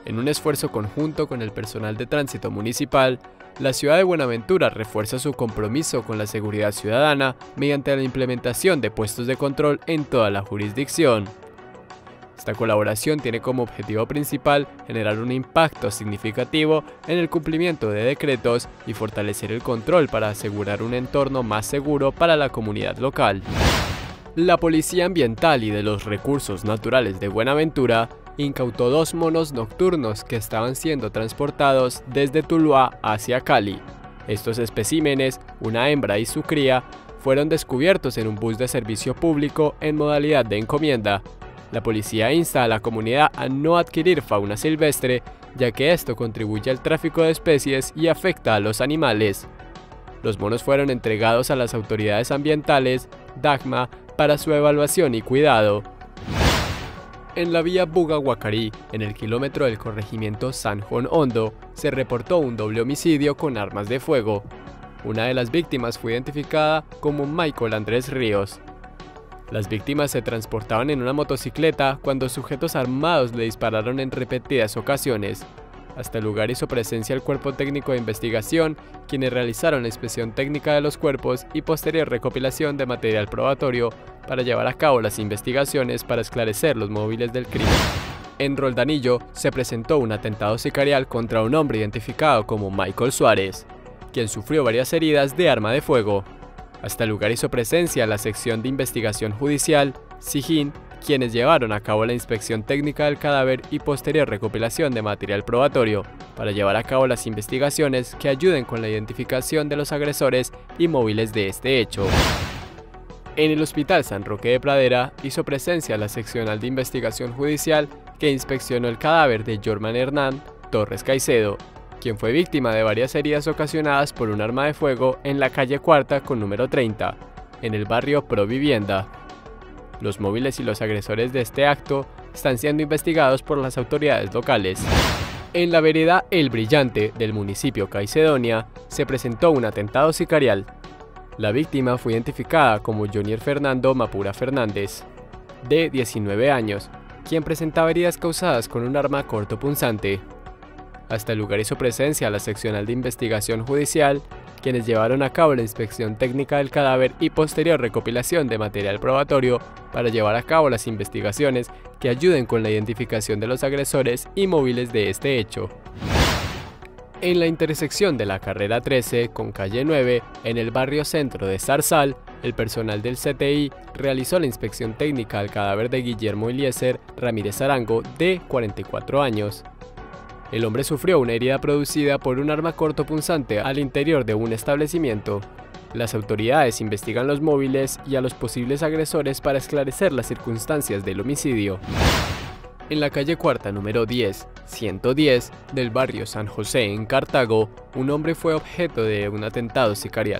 En un esfuerzo conjunto con el personal de tránsito municipal, la ciudad de Buenaventura refuerza su compromiso con la seguridad ciudadana mediante la implementación de puestos de control en toda la jurisdicción. Esta colaboración tiene como objetivo principal generar un impacto significativo en el cumplimiento de decretos y fortalecer el control para asegurar un entorno más seguro para la comunidad local. La Policía Ambiental y de los Recursos Naturales de Buenaventura incautó 2 monos nocturnos que estaban siendo transportados desde Tuluá hacia Cali. Estos especímenes, una hembra y su cría, fueron descubiertos en un bus de servicio público en modalidad de encomienda. La policía insta a la comunidad a no adquirir fauna silvestre, ya que esto contribuye al tráfico de especies y afecta a los animales. Los monos fueron entregados a las autoridades ambientales, DACMA, para su evaluación y cuidado. En la vía Buga-Guacarí, en el kilómetro del corregimiento San Juan Hondo, se reportó un doble homicidio con armas de fuego. Una de las víctimas fue identificada como Michael Andrés Ríos. Las víctimas se transportaban en una motocicleta cuando sujetos armados le dispararon en repetidas ocasiones. Hasta el lugar hizo presencia el Cuerpo Técnico de Investigación, quienes realizaron la inspección técnica de los cuerpos y posterior recopilación de material probatorio para llevar a cabo las investigaciones para esclarecer los móviles del crimen. En Roldanillo se presentó un atentado sicarial contra un hombre identificado como Michael Suárez, quien sufrió varias heridas de arma de fuego. Hasta el lugar hizo presencia la sección de investigación judicial, SIJIN, quienes llevaron a cabo la inspección técnica del cadáver y posterior recopilación de material probatorio, para llevar a cabo las investigaciones que ayuden con la identificación de los agresores y móviles de este hecho. En el Hospital San Roque de Pradera hizo presencia la seccional de investigación judicial que inspeccionó el cadáver de Jorman Hernán Torres Caicedo, quien fue víctima de varias heridas ocasionadas por un arma de fuego en la calle Cuarta con número 30, en el barrio Provivienda. Los móviles y los agresores de este acto están siendo investigados por las autoridades locales. En la vereda El Brillante del municipio Caicedonia se presentó un atentado sicarial. La víctima fue identificada como Jonier Fernando Mapura Fernández, de 19 años, quien presentaba heridas causadas con un arma cortopunzante. Hasta el lugar hizo presencia la seccional de investigación judicial, quienes llevaron a cabo la inspección técnica del cadáver y posterior recopilación de material probatorio para llevar a cabo las investigaciones que ayuden con la identificación de los agresores y móviles de este hecho. En la intersección de la carrera 13 con calle 9, en el barrio centro de Zarzal, el personal del CTI realizó la inspección técnica al cadáver de Guillermo Eliezer Ramírez Arango, de 44 años. El hombre sufrió una herida producida por un arma cortopunzante al interior de un establecimiento. Las autoridades investigan los móviles y a los posibles agresores para esclarecer las circunstancias del homicidio. En la calle Cuarta número 110 del barrio San José en Cartago, un hombre fue objeto de un atentado sicarial.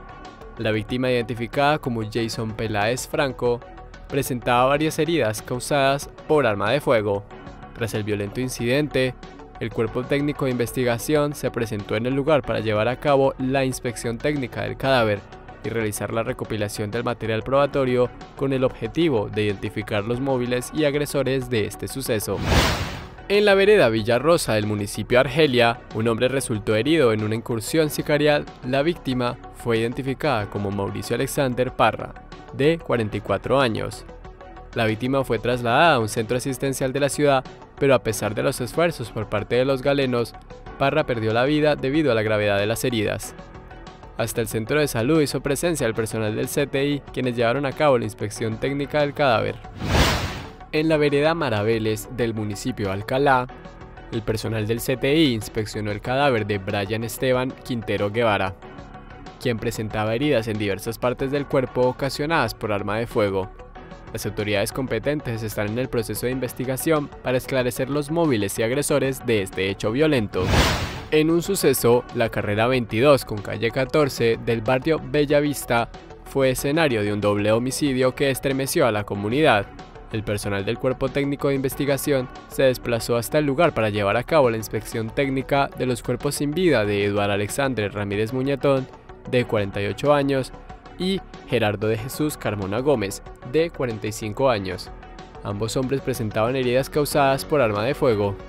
La víctima, identificada como Jason Peláez Franco, presentaba varias heridas causadas por arma de fuego. Tras el violento incidente, el Cuerpo Técnico de Investigación se presentó en el lugar para llevar a cabo la inspección técnica del cadáver y realizar la recopilación del material probatorio con el objetivo de identificar los móviles y agresores de este suceso. En la vereda Villarrosa del municipio Argelia, un hombre resultó herido en una incursión sicarial. La víctima fue identificada como Mauricio Alexander Parra, de 44 años. La víctima fue trasladada a un centro asistencial de la ciudad, pero a pesar de los esfuerzos por parte de los galenos, Parra perdió la vida debido a la gravedad de las heridas. Hasta el centro de salud hizo presencia el personal del CTI, quienes llevaron a cabo la inspección técnica del cadáver. En la vereda Maraveles del municipio Alcalá, el personal del CTI inspeccionó el cadáver de Brian Esteban Quintero Guevara, quien presentaba heridas en diversas partes del cuerpo ocasionadas por arma de fuego. Las autoridades competentes están en el proceso de investigación para esclarecer los móviles y agresores de este hecho violento. En un suceso, la carrera 22 con calle 14 del barrio Bellavista fue escenario de un doble homicidio que estremeció a la comunidad. El personal del Cuerpo Técnico de Investigación se desplazó hasta el lugar para llevar a cabo la inspección técnica de los cuerpos sin vida de Eduardo Alexandre Ramírez Muñetón, de 48 años, y Gerardo de Jesús Carmona Gómez, de 45 años. Ambos hombres presentaban heridas causadas por arma de fuego.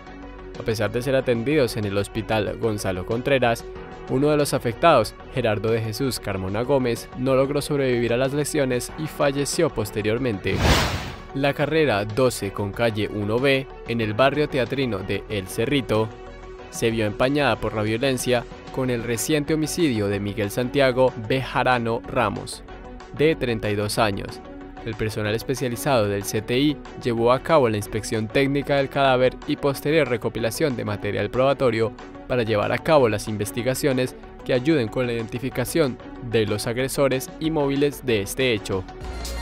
A pesar de ser atendidos en el Hospital Gonzalo Contreras, uno de los afectados, Gerardo de Jesús Carmona Gómez, no logró sobrevivir a las lesiones y falleció posteriormente. La carrera 12 con calle 1B, en el barrio teatrino de El Cerrito, se vio empañada por la violencia con el reciente homicidio de Miguel Santiago Bejarano Ramos, de 32 años. El personal especializado del CTI llevó a cabo la inspección técnica del cadáver y posterior recopilación de material probatorio para llevar a cabo las investigaciones que ayuden con la identificación de los agresores y móviles de este hecho.